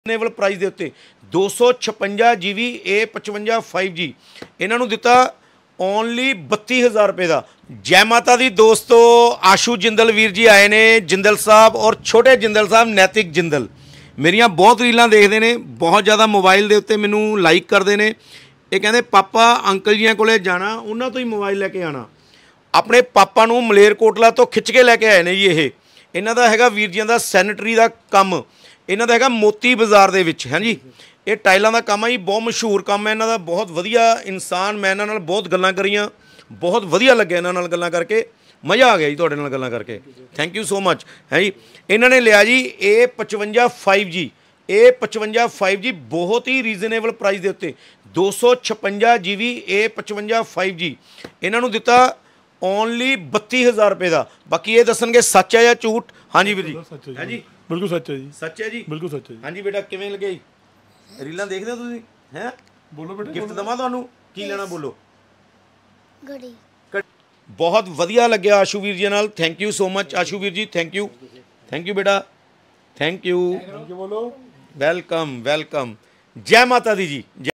Reasonable price ਦੇ ਉੱਤੇ 256 GB A55 5G ਇਹਨਾਂ ਨੂੰ ਦਿੱਤਾ ਓਨਲੀ 32000 रुपए ਦਾ। ਜੈ ਮਾਤਾ ਦੀ ਦੋਸਤੋ, ਆਸ਼ੂ ਜਿੰਦਲ ਵੀਰ ਜੀ ਆਏ ਨੇ, ਜਿੰਦਲ ਸਾਹਿਬ ਔਰ ਛੋਟੇ ਜਿੰਦਲ ਸਾਹਿਬ ਨੈਤਿਕ ਜਿੰਦਲ ਮੇਰੀਆਂ ਬਹੁਤ ਰੀਲਾਂ ਦੇਖਦੇ ਨੇ, ਬਹੁਤ ਜ਼ਿਆਦਾ ਮੋਬਾਈਲ ਦੇ ਉੱਤੇ ਮੈਨੂੰ ਲਾਈਕ ਕਰਦੇ ਨੇ। ਇਹ ਕਹਿੰਦੇ ਪਾਪਾ ਅੰਕਲ ਜੀਆਂ ਕੋਲੇ ਜਾਣਾ, ਉਹਨਾਂ ਤੋਂ ਹੀ ਮੋਬਾਈਲ ਲੈ ਕੇ ਆਣਾ। ਆਪਣੇ ਪਾਪਾ ਨੂੰ ਮਲੇਰਕੋਟਲਾ ਤੋਂ ਖਿੱਚ ਕੇ ਲੈ ਕੇ ਆਏ ਨੇ ਜੀ। ਇਹ ਇਹਨਾਂ ਦਾ ਹੈਗਾ ਵੀਰ ਜੀਆਂ ਦਾ ਸੈਨੇਟਰੀ ਦਾ ਕੰਮ, ਇਹਨਾਂ ਦਾ ਹੈਗਾ ਮੋਤੀ ਬਾਜ਼ਾਰ ਦੇ ਵਿੱਚ। ਹਾਂਜੀ, ਇਹ ਟਾਈਲਾਂ ਦਾ ਕੰਮ ਹੈ ਜੀ, ਬਹੁਤ ਮਸ਼ਹੂਰ ਕੰਮ ਹੈ ਇਹਨਾਂ ਦਾ, ਬਹੁਤ ਵਧੀਆ ਇਨਸਾਨ। ਮੈਂ ਇਹਨਾਂ ਨਾਲ ਬਹੁਤ ਗੱਲਾਂ ਕਰੀਆਂ, ਬਹੁਤ ਵਧੀਆ ਲੱਗਿਆ ਇਹਨਾਂ ਨਾਲ ਗੱਲਾਂ ਕਰਕੇ, ਮਜ਼ਾ ਆ ਗਿਆ ਜੀ ਤੁਹਾਡੇ ਨਾਲ ਗੱਲਾਂ ਕਰਕੇ। Thank you so much. ਹੈ ਜੀ, ਇਹਨਾਂ ਨੇ ਲਿਆ ਜੀ A55 5G, A55 5G ਬਹੁਤ ਹੀ ਰੀਜ਼ਨੇਬਲ ਪ੍ਰਾਈਸ ਦੇ ਉੱਤੇ 256 GB A55 5G ਇਹਨਾਂ ਨੂੰ ਦਿੱਤਾ ਓਨਲੀ 32000 रुपए ਦਾ। ਬਾਕੀ ਇਹ ਦੱਸਣਗੇ ਸੱਚ ਹੈ ਜਾਂ ਝੂਠ। ਹਾਂਜੀ ਵੀਰ ਜੀ। ਹੈ ਜੀ, ਬਿਲਕੁਲ ਸੱਚ ਹੈ ਜੀ। ਸੱਚ ਹੈ ਜੀ, ਬਿਲਕੁਲ ਸੱਚ ਹੈ ਜੀ। ਹਾਂਜੀ ਬੇਟਾ, ਕਿਵੇਂ ਲੱਗੇ ਰੀਲਾਂ ਦੇਖਦੇ ਹੋ ਤੁਸੀਂ? ਹੈ ਬੋਲੋ ਬੇਟਾ, ਗਿਫਟ ਦਵਾਂ ਤੁਹਾਨੂੰ? ਕੀ ਲੈਣਾ ਬੋਲੋ? घड़ी। ਬਹੁਤ ਵਧੀਆ ਲੱਗਿਆ ਆਸ਼ੂ ਵੀਰ ਜੀ ਨਾਲ। Thank you so much Ashu ਵੀਰ ਜੀ, ਥੈਂਕ ਯੂ ਬੇਟਾ, ਥੈਂਕ ਯੂ। ਬੋਲੋ। Welcome welcome. ਜੈ ਮਾਤਾ ਦੀ ਜੀ।